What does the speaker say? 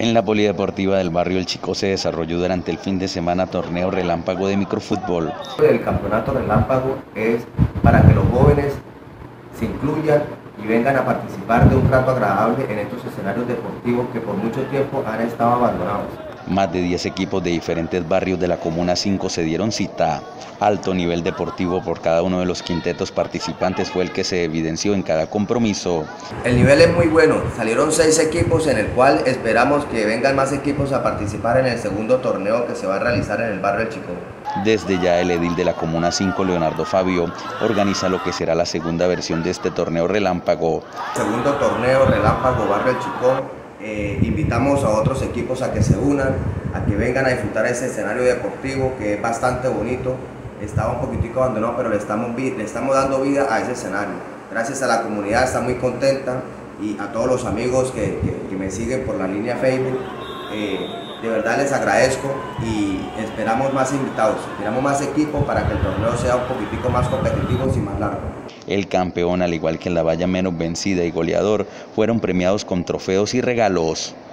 En la polideportiva del barrio El Chicó se desarrolló durante el fin de semana torneo relámpago de microfútbol. El campeonato relámpago es para que los jóvenes se incluyan y vengan a participar de un rato agradable en estos escenarios deportivos que por mucho tiempo han estado abandonados. Más de 10 equipos de diferentes barrios de la Comuna 5 se dieron cita. Alto nivel deportivo por cada uno de los quintetos participantes fue el que se evidenció en cada compromiso. El nivel es muy bueno, salieron 6 equipos en el cual esperamos que vengan más equipos a participar en el segundo torneo que se va a realizar en el barrio El Chicó. Desde ya el edil de la Comuna 5, Leonardo Fabio, organiza lo que será la segunda versión de este torneo relámpago. Segundo torneo relámpago barrio El Chicó. Invitamos a otros equipos a que se unan, a que vengan a disfrutar ese escenario deportivo que es bastante bonito. Estaba un poquitico abandonado, pero le estamos dando vida a ese escenario. Gracias a la comunidad, está muy contenta, y a todos los amigos que me siguen por la línea Facebook. De verdad les agradezco y esperamos más invitados, esperamos más equipos para que el torneo sea un poquitico más competitivo y más largo. El campeón, al igual que la valla menos vencida y goleador, fueron premiados con trofeos y regalos.